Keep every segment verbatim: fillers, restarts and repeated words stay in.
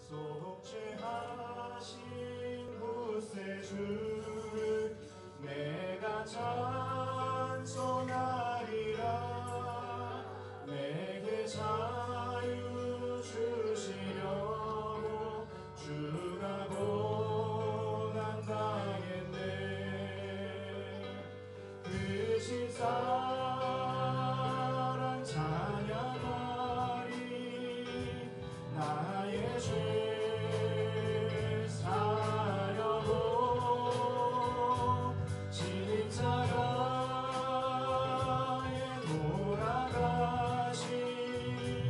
속죄하신 구세주를 내가 찬송하리라. 내게 자유 주시려고 주가 고난당했네. 그 십사랑 찬양하리. 나의 죄 사려고 십자가에 돌아가신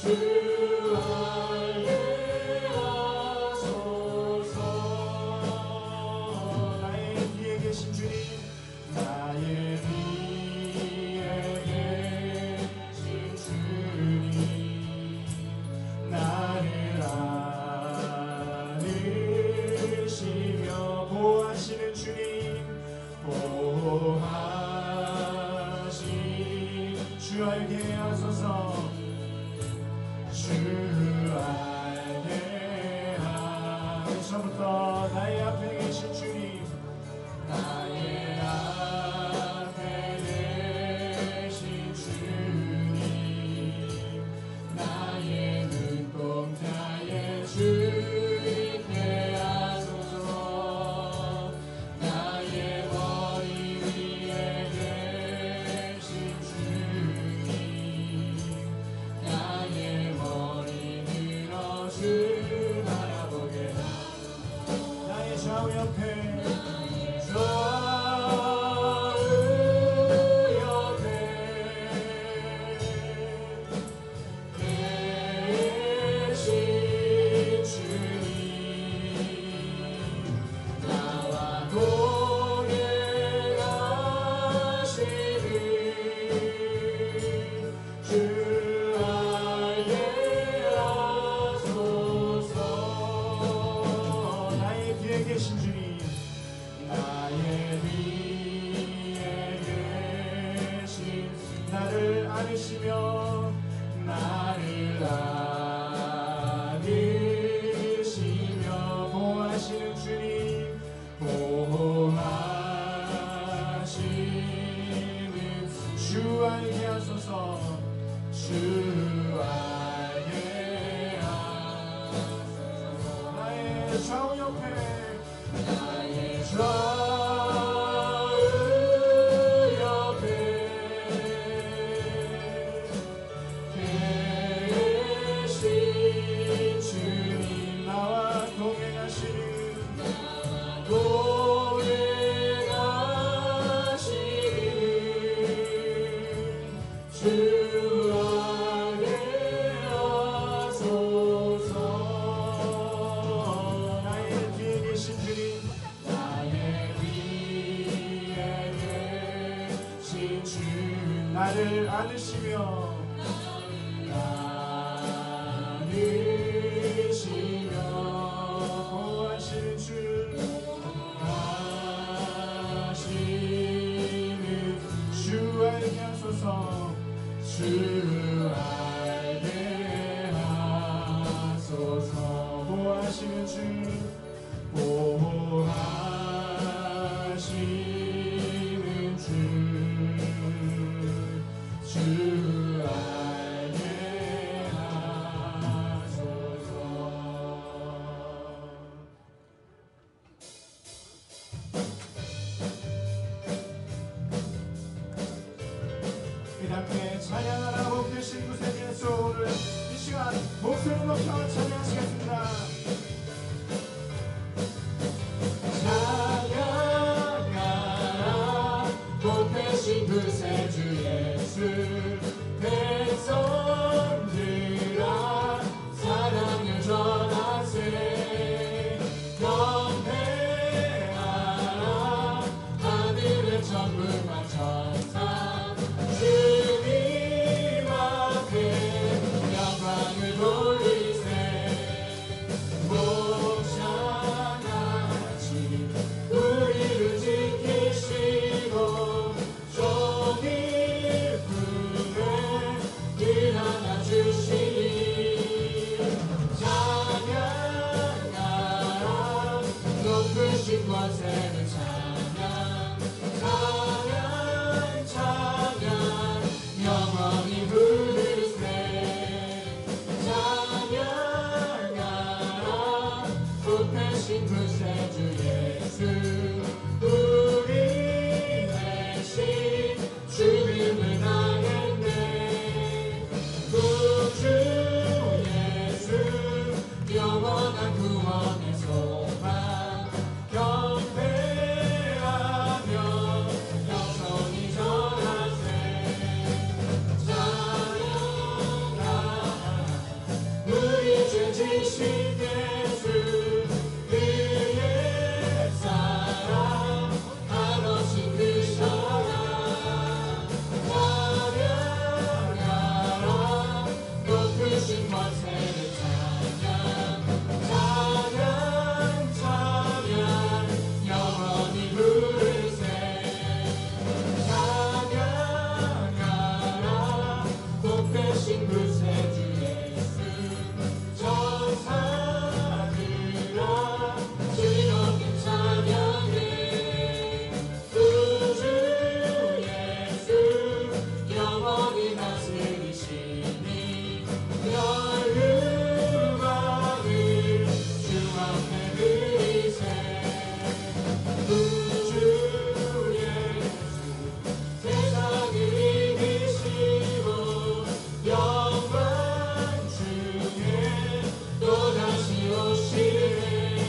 나를 안으시며 안으시며 보호하시는 주 보호하시는 주 알게 하소서 주 알게 하소서 보호하시는 주 보호하시는 주 주 알게 하소서. 이 함께 찬양하라고 계신 구세 예수를 이 시간 목소리 높여 찬양하시겠습니다. 찬양하라 높으신 구세 주 예수 백성들아 사랑을 전하세 경배하라 하늘의 천군과 천사 주님 앞에 영광을 돌리세 목장같이 우리를 지키시고 종일 일하나 주시니 찬양하라 높으신 권세를 찬양 찬양 찬양 영원히 부르세 찬양하라 높으신 구세 주 예수 우리 대신 죽음을 당했네 구주 예수 영원한 구원의 소망 경배하며 영원히 전하세 찬양하라 지신 예수 그의 사랑 한없이 크셔라 찬양하라 높으신 권세를 찬양 찬양 찬양 영원히 부르세 찬양하라 복되신 구세주 예수 천사들아 즐겁게 찬양해 구주 예수 영원히 다스리시니 열음악을 주 앞에 드리세 구주 예수 세상을 이기시고 영광 중에 또다시 오시네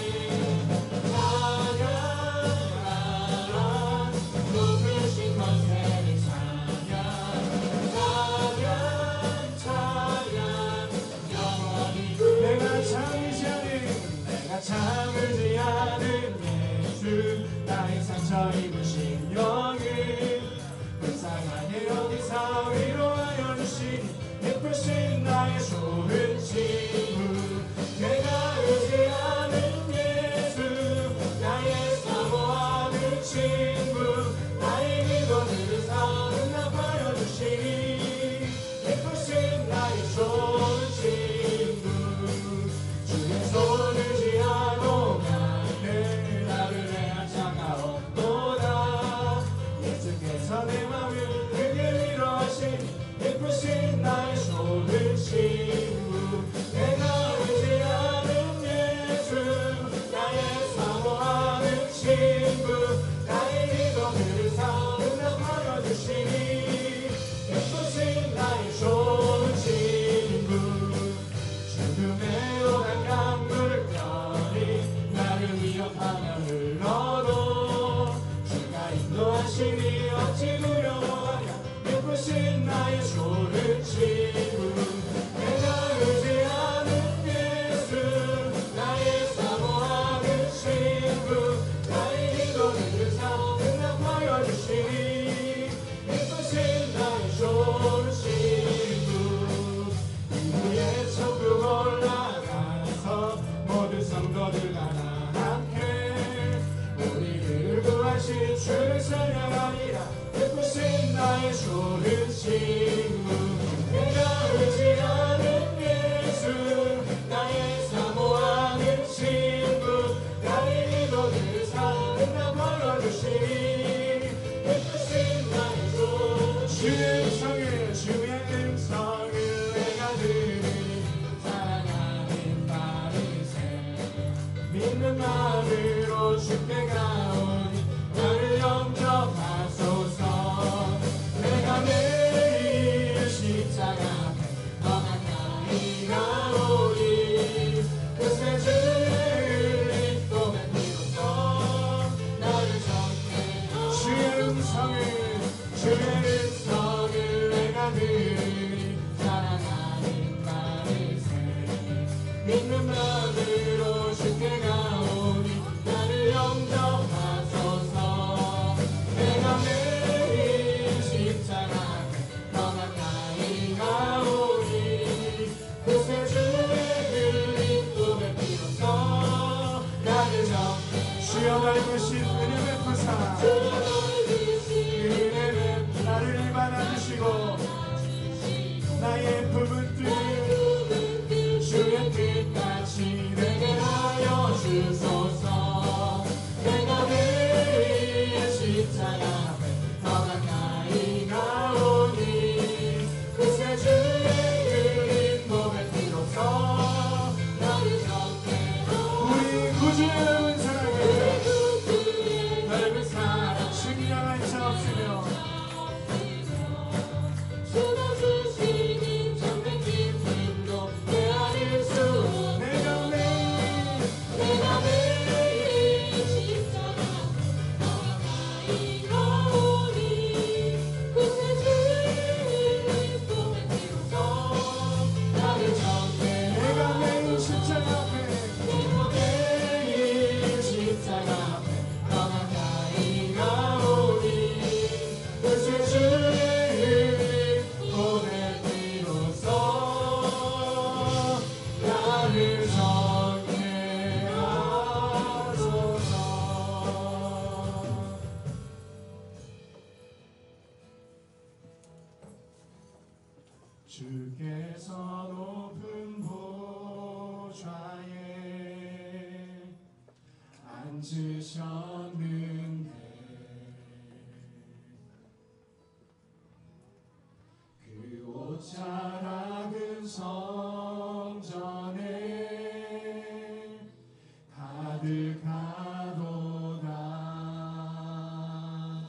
찬양하라 높으신 권세를 찬양 찬양 찬양 영원히 내가 참지 않은 내가 참을지 않은 예수 나의 상처 입으신 영을 불쌍하게 여기사 위로하여 주시니 예쁘신 나의 좋은 친구 내가 의지하는 예수 나의 사모하는 친구 나의 기도들을 사응답하여 주시니 예쁘신 나의 좋은 친구 주의 손을 지하고 나를 나를 내한 자가 없도다 예수께서 내 맘을 크게 위로하시니 예쁘신 나의 좋은 친구 내가 의지하는 예수 나의 사모하는 친구 나의 기도들을 사응답하여 주시니 예쁘신 나의 좋은 친구 죽음의 오간 강물결이 나를 위협하며 흘러도 주가 인도하시니 어찌 두려워하냐 예쁘신 나의 좋은 친구 내가 의지하는 예수 나의 사모하는 친구 나의 기도들을 사응답하여 주시니 예쁘신 나의 좋은 친구 이후에 천국 올라가서 모든 성도들과 다 함께 우리를 구하신 주를 찬양하리라 예쁘신 나의 좋은 친구 내가 의지하는 예수 나의 사모하는 친구 나의 기도들을 사응답하여 주시니 예쁘신 나의 좋은 주의 음성을 주의 음성을 내가 들으니 사랑하는 바리새 믿는 마음으로 주께 가오니 나를 영접하소서 내가 매일 십자가 앞에 더 가까이 가오니 그새 주의 흘린 봄의 피로써 나를 정케 주의 음성을 주의 음성을 내가 들으니 사랑하는 바리새 믿는 마음으로 주께 가오니 나를 영접하소서 내가 매일 십자가 앞에 더 가까이 가오니 그새 주의 흘린 봄의 피로써 나를 정케 주여 닮으신 은혜 베푸사 은혜 나를 일반하 주시고 나의 부분 뜻 주의 뜻같이 되게 하여 주소서 내가 매일 십자가 앞에 더 가까이 가오니 그새 주의 흘린 봄의 피로써 나를 정케 우리 구주의 넓은 사랑을 넓은 사랑 증명할 자 없으며 주가 주시는 참된 기쁨도 헤아릴 수 오셨는데 그 옷자락은 성전에 가득하도다.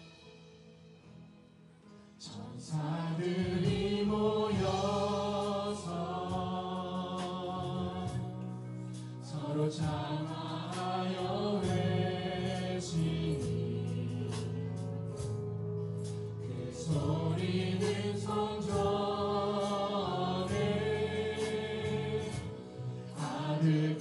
천사들이 모여서 서로 장하여 외치니 그 소리는 성전에 가득